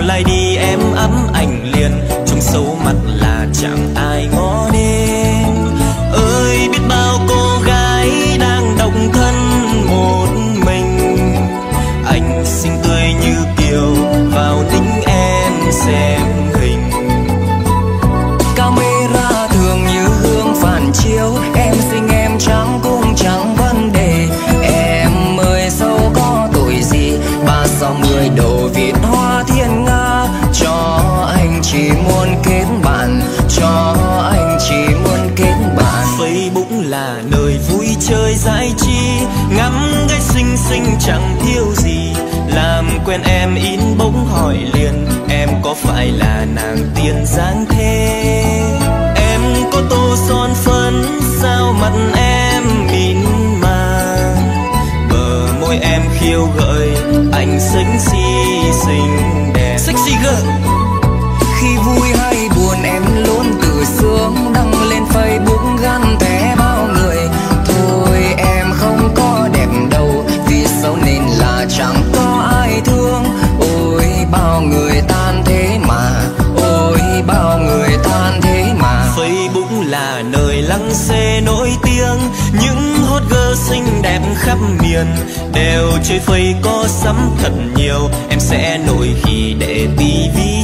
lại đi em ấm ảnh liền, trông xấu mặt là chẳng ai ngó đến. Ơi biết bao cô gái đang độc thân một mình, anh xinh tươi như kiều vào đính em xem hình. Camera thường như hương phản chiếu, em xinh em trắng cũng chẳng vấn đề. Em ơi dẫu có tội gì, 360 độ Việt Hoa Thiên Nga. Cho anh chỉ muốn kết bạn, cho anh chỉ muốn kết bạn. Facebook là nơi vui chơi giải trí, ngắm gái xinh xinh chẳng thiếu gì. Làm quen em inbox hỏi liền, em có phải là nàng tiên dáng thế? Em có tô son phấn sao mặt em mịn màng, bờ môi em khiêu gợi anh sexy xinh đẹp. Sexy girl. Khi vui hay buồn em luôn tự sướng, đăng lên Facebook gắn té bao người. Thôi em không có đẹp đâu, vì xấu nên là chẳng có ai thương. Ôi bao người tan thế mà, ôi bao người tan thế mà. Facebook là nơi lăng xê nổi tiếng, những hot girl xinh đẹp khắp miền đều chơi phây có sắm thật nhiều. Em sẽ nổi khi để tivi